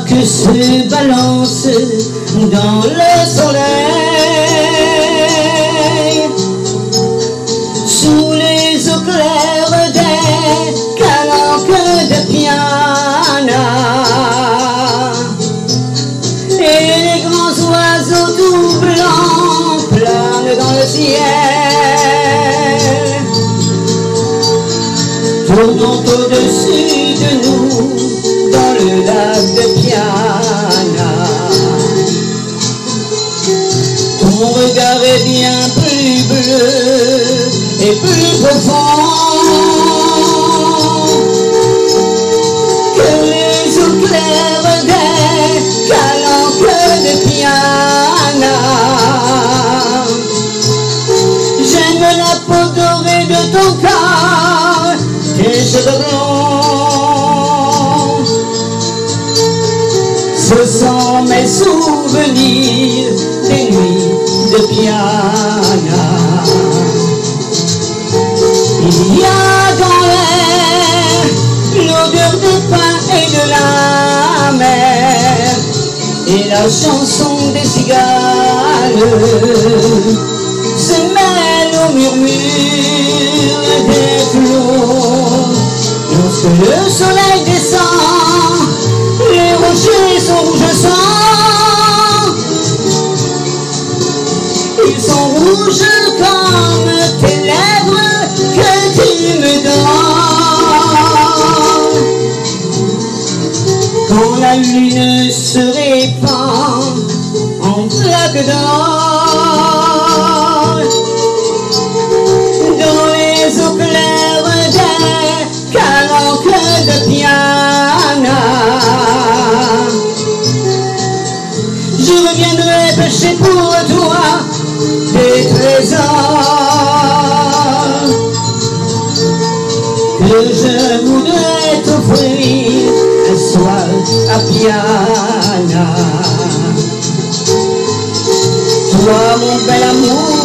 que se balance dans le soleil, sous les eaux claires des calanques de piana, et les grands oiseaux tout blancs planent dans le ciel, tournant au-dessus de nous dans le lac de Piana. Ton regard est bien plus bleu et plus profond que les eaux claires des calanques de Piana. J'aime la peau dorée de ton corps, tes cheveux blonds. Ce sont mes souvenirs des nuits de Piana. Il y a dans l'air l'odeur de pain et de la mer, et la chanson des cigales se mêle au murmure des flots. Lorsque le soleil descend, les rochers sont rouges sang. Ils sont rouges comme tes lèvres que tu me donnes. Quand la lune se répand en flaques d'or dans les eaux claires des calanques de Piana, je reviendrai pêcher pour toi des trésors que je voudrais t'offrir un soir à Piana. Toi mon bel amour,